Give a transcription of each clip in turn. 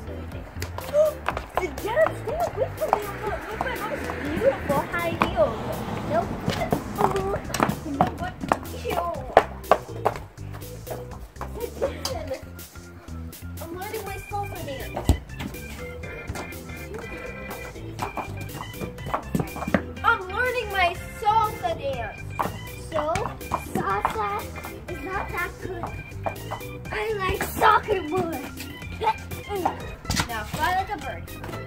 Dad, stay away from me. Look at my most beautiful high heels. Nope. You know what? Dad, I'm learning my salsa dance. I'm learning my salsa dance. So, salsa is not that good. I like soccer more. Now fly like a bird.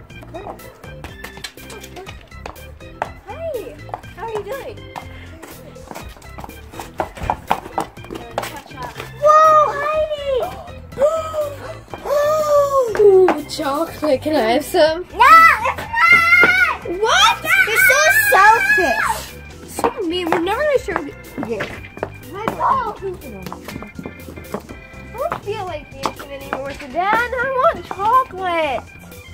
Hey, how are you doing? Whoa, Heidi! Ooh, chocolate. Can I have some? No, it's not! What? You're so selfish. So mean. We're never gonna show you. My ball. I don't feel like dancing anymore, so Dad, I want chocolate.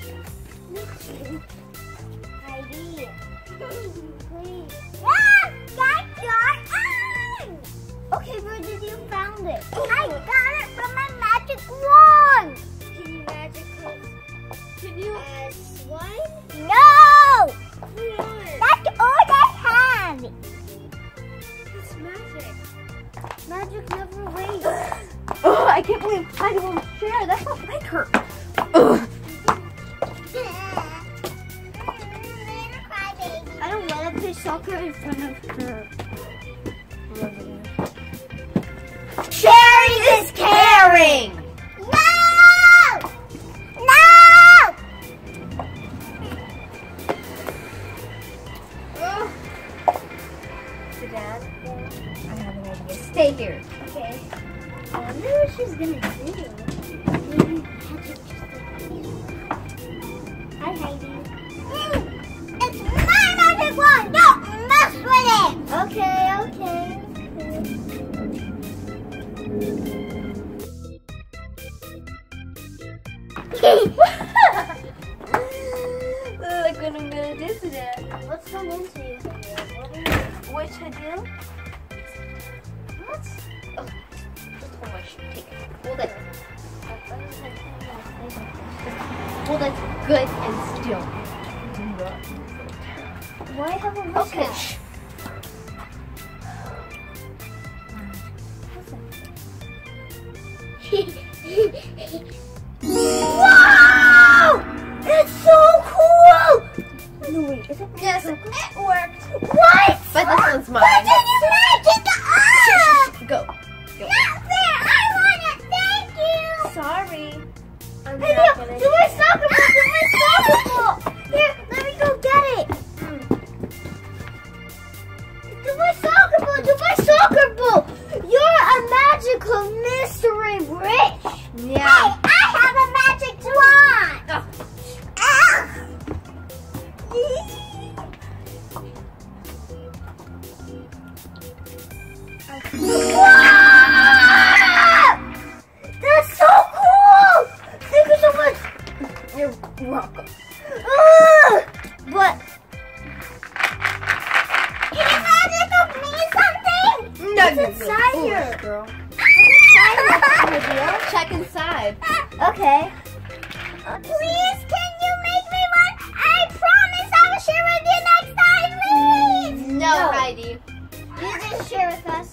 Heidi. Please. Ah, that's your eye. Okay, where did you found it? I got it from my magic wand. Can you magic it? Can you? Slime? No! That's all I have. It's magic. Magic never waits. Oh, I can't believe Heidi won't share. That's not like her. Ugh. I don't want to play soccer in front of her. Sharing is caring. No! No! Ugh. So Dad, I have an idea. Stay here. Okay. I wonder what she's gonna do. Maybe catch it just like Hi, Heidi. It's my magic wand! Don't mess with it! Okay, okay. Look what I'm gonna do today. What's come into you? What should I do? What? Oh, just hold my shoe. Take it. Hold it. Hold it good and still. Why have a mustache? Okay. Shh. Wow! It's so cool! No, wait, is it? Yes, it worked. What? But this one's mine. Why did you magic up? Go. Not fair! I want it! Thank you! Sorry. I'm Hey, not gonna do my soccer ball! Do my soccer ball! Here, let me go get it! Do my soccer ball! Do my soccer ball! You're a magical mystery witch! Yeah. Hey, I have a magic wand! Oh. Ah. Wow! That's so cool! Thank you so much! You're welcome. But can you magic of me something? No, What's you're inside foolish, here? girl. Video? Check inside. Okay. Please, can you make me one? I promise I will share with you next time, please. No, Heidi. You just share with us.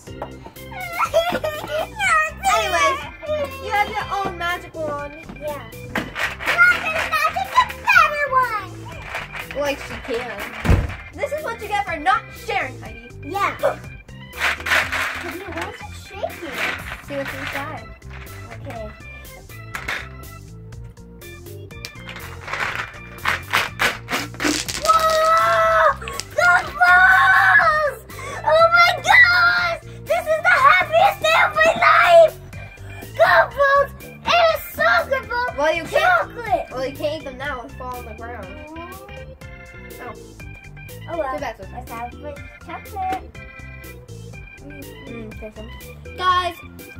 Anyways, you have your own magic wand. Yeah. Not gonna magic a better one. Like she can. This is what you get for not sharing, Heidi. Yeah. Why is it shaking? See what's inside. Okay. Whoa! The balls! Oh my gosh! This is the happiest day of my life! Golf balls and a soccer ball! Well, you can't. Chocolate! Well, you can't eat them now and fall on the ground. Oh. Oh well. Too bad, so Let's have with chocolate. Say some. Guys,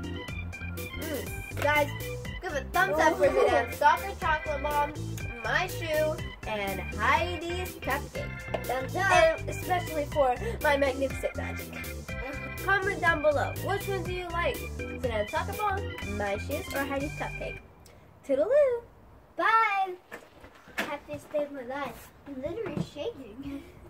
guys, give a thumbs up for today's soccer chocolate bomb, my shoe, and Heidi's cupcake. And especially for my magnificent magic. Comment down below, which one do you like? Today's soccer bomb, my shoes, or Heidi's cupcake? Toodaloo! Bye! my god, I'm literally shaking.